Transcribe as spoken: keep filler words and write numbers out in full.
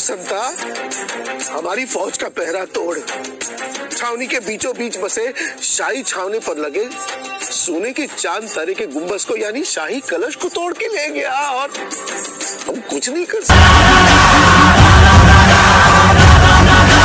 संता, हमारी फौज का पहरा तोड़ छावनी के बीचों बीच बसे शाही छावनी पर लगे सोने के चांद तारे के गुंबज को यानी शाही कलश को तोड़ के ले गया और हम कुछ नहीं कर सकते।